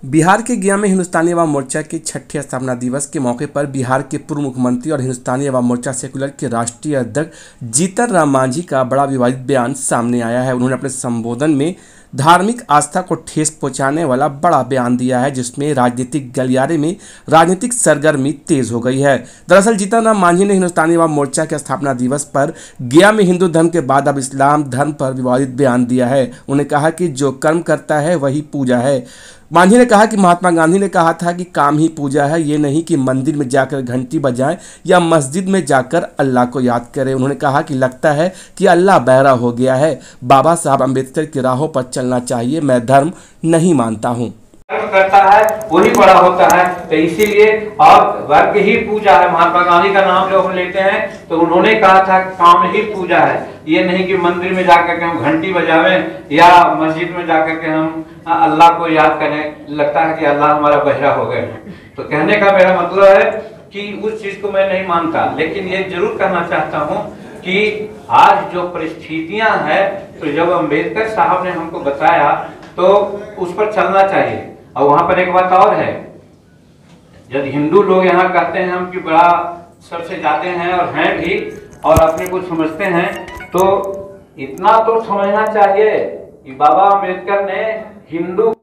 बिहार के गया में हिंदुस्तानी अवाम मोर्चा के छठे स्थापना दिवस के मौके पर बिहार के पूर्व मुख्यमंत्री और हिंदुस्तानी अवाम मोर्चा सेकुलर के राष्ट्रीय अध्यक्ष जीतन राम मांझी का बड़ा विवादित बयान सामने आया है। उन्होंने अपने संबोधन में धार्मिक आस्था को ठेस पहुंचाने वाला बड़ा बयान दिया है, जिसमें राजनीतिक गलियारे में राजनीतिक सरगर्मी तेज हो गई है। दरअसल जीतन राम मांझी ने हिंदुस्तानी अवाम मोर्चा के स्थापना दिवस पर गया में हिंदू धर्म के बाद अब इस्लाम धर्म पर विवादित बयान दिया है। उन्होंने कहा कि जो कर्म करता है वही पूजा है। मांझी ने कहा कि महात्मा गांधी ने कहा था कि काम ही पूजा है, ये नहीं कि मंदिर में जाकर घंटी बजाएं या मस्जिद में जाकर अल्लाह को याद करें। उन्होंने कहा कि लगता है कि अल्लाह बहरा हो गया है, बाबा साहब अम्बेडकर की राहों पर चलना चाहिए, मैं धर्म नहीं मानता हूँ। करता है वही बड़ा होता है, तो इसीलिए और वर्ग ही पूजा है। महात्मा गांधी का नाम जब हम लेते हैं तो उन्होंने कहा था काम ही पूजा है, ये नहीं कि मंदिर में जाकर के हम घंटी बजावें या मस्जिद में जाकर के हम अल्लाह को याद करें, लगता है कि अल्लाह हमारा बहरा हो गए। तो कहने का मेरा मतलब है कि उस चीज को मैं नहीं मानता, लेकिन ये जरूर कहना चाहता हूँ कि आज जो परिस्थितियां हैं, तो जब अम्बेडकर साहब ने हमको बताया तो उस पर चलना चाहिए। और वहां पर एक बात और है, जब हिंदू लोग यहाँ कहते हैं हम कि बड़ा सबसे जाते हैं और हैं भी और अपने को समझते हैं, तो इतना तो समझना चाहिए कि बाबा अम्बेडकर ने हिंदू